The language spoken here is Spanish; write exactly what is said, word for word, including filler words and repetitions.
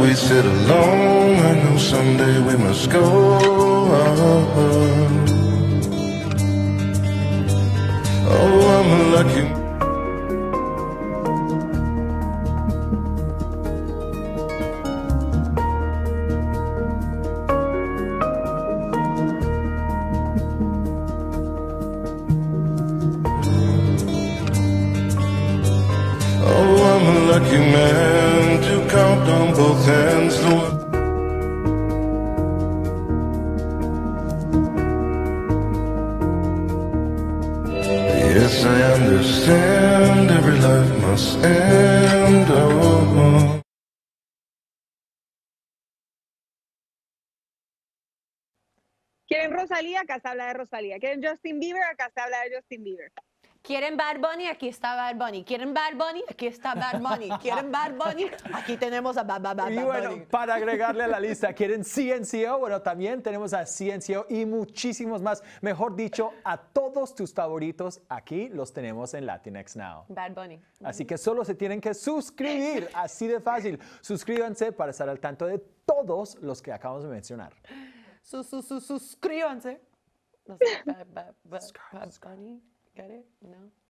we sit alone. I know someday we must go. Oh, I'm lucky. Lucky man to count on both hands. Yes, I understand every life must end. Oh. ¿Quieren Rosalía? Acá se habla de Rosalía. ¿Quieren Justin Bieber? Acá se habla de Justin Bieber. ¿Quieren Bad Bunny? Aquí está Bad Bunny. ¿Quieren Bad Bunny? Aquí está Bad Bunny. ¿Quieren Bad Bunny? Aquí tenemos a Bad, Bad, Bad, Y Bad bueno, Bunny. para agregarle a la lista, ¿quieren C N C O? Bueno, también tenemos a C N C O y muchísimos más. Mejor dicho, a todos tus favoritos, aquí los tenemos en Latinx Now. Bad Bunny. Así que solo se tienen que suscribir, así de fácil. Suscríbanse para estar al tanto de todos los que acabamos de mencionar. Sus, sus, sus, suscríbanse. No sé, Bad, Bad, Bad, Bad Bunny. Get it? No.